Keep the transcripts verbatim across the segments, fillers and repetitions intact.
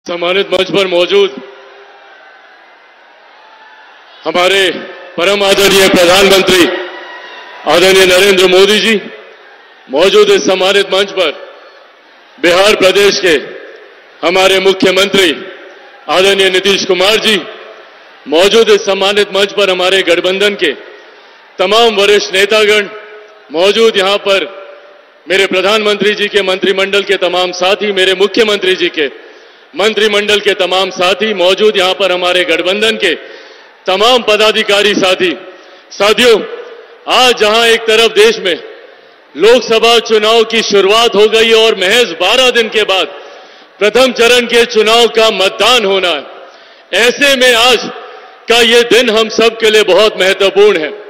सम्मानित मंच पर मौजूद हमारे परम आदरणीय प्रधानमंत्री आदरणीय नरेंद्र मोदी जी, मौजूद इस सम्मानित मंच पर बिहार प्रदेश के हमारे मुख्यमंत्री आदरणीय नीतीश कुमार जी, मौजूद इस सम्मानित मंच पर हमारे गठबंधन के तमाम वरिष्ठ नेतागण, मौजूद यहां पर मेरे प्रधानमंत्री जी के मंत्रिमंडल के तमाम साथी, मेरे मुख्यमंत्री जी के मंत्रिमंडल के तमाम साथी, मौजूद यहां पर हमारे गठबंधन के तमाम पदाधिकारी साथी। साथियों, आज जहां एक तरफ देश में लोकसभा चुनाव की शुरुआत हो गई और महज बारह दिन के बाद प्रथम चरण के चुनाव का मतदान होना है, ऐसे में आज का ये दिन हम सब के लिए बहुत महत्वपूर्ण है।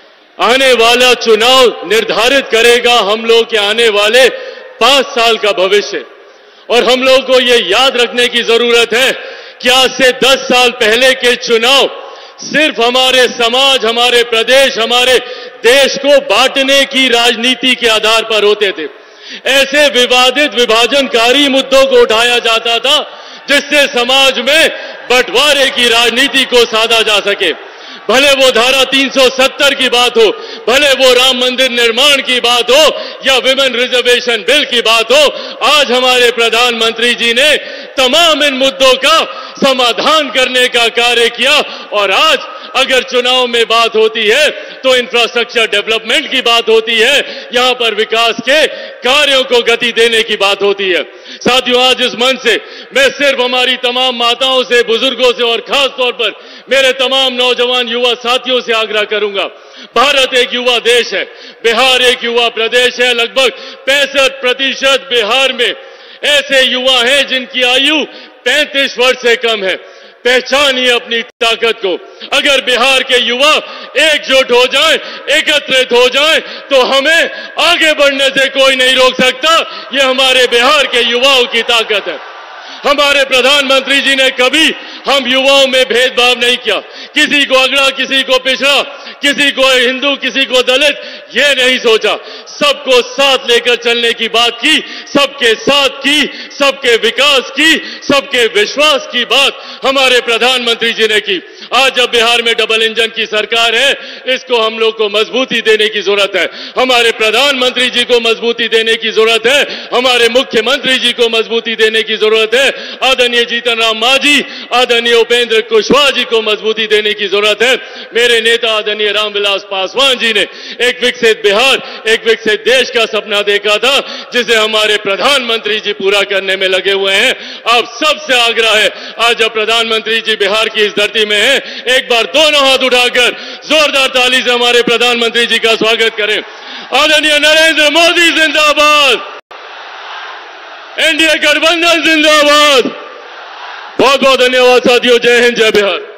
आने वाला चुनाव निर्धारित करेगा हम लोग के आने वाले पांच साल का भविष्य, और हम लोग को ये याद रखने की जरूरत है कि आज से दस साल पहले के चुनाव सिर्फ हमारे समाज, हमारे प्रदेश, हमारे देश को बांटने की राजनीति के आधार पर होते थे। ऐसे विवादित विभाजनकारी मुद्दों को उठाया जाता था जिससे समाज में बंटवारे की राजनीति को साधा जा सके। भले वो धारा तीन सौ सत्तर की बात हो, भले वो राम मंदिर निर्माण की बात हो या विमेन रिजर्वेशन बिल की बात हो, आज हमारे प्रधानमंत्री जी ने तमाम इन मुद्दों का समाधान करने का कार्य किया। और आज अगर चुनाव में बात होती है तो इंफ्रास्ट्रक्चर डेवलपमेंट की बात होती है, यहां पर विकास के कार्यों को गति देने की बात होती है। साथियों, आज इस मंच से मैं सिर्फ हमारी तमाम माताओं से, बुजुर्गों से और खास तौर पर मेरे तमाम नौजवान युवा साथियों से आग्रह करूंगा। भारत एक युवा देश है, बिहार एक युवा प्रदेश है। लगभग पैंसठ प्रतिशत बिहार में ऐसे युवा हैं जिनकी आयु पैंतीस वर्ष से कम है। पहचानिए अपनी ताकत को। अगर बिहार के युवा एकजुट हो जाएं, एकत्रित हो जाएं, तो हमें आगे बढ़ने से कोई नहीं रोक सकता। ये हमारे बिहार के युवाओं की ताकत है। हमारे प्रधानमंत्री जी ने कभी हम युवाओं में भेदभाव नहीं किया, किसी को अगड़ा, किसी को पिछड़ा, किसी को हिंदू, किसी को दलित, ये नहीं सोचा। सबको साथ लेकर चलने की बात की, सबके साथ की, सबके विकास की, सबके विश्वास की बात हमारे प्रधानमंत्री जी ने की। आज जब बिहार में डबल इंजन की सरकार है, इसको हम लोग को मजबूती देने की जरूरत है। हमारे प्रधानमंत्री जी को मजबूती देने की जरूरत है, हमारे मुख्यमंत्री जी को मजबूती देने की जरूरत है, आदरणीय जीतन राम मांझी, आदरणीय उपेंद्र कुशवाहा जी को मजबूती देने की जरूरत है। मेरे नेता आदरणीय रामविलास पासवान जी ने एक विकसित बिहार, एक विकसित देश का सपना देखा था, जिसे हमारे प्रधानमंत्री जी पूरा करने में लगे हुए हैं। आप सबसे आग्रह है, आज जब प्रधानमंत्री जी बिहार की इस धरती में है, एक बार दोनों हाथ उठाकर जोरदार ताली से हमारे प्रधानमंत्री जी का स्वागत करें। आदरणीय नरेंद्र मोदी जिंदाबाद, एनडीए गठबंधन जिंदाबाद। बहुत बहुत धन्यवाद साथियों। जय हिंद, जय बिहार।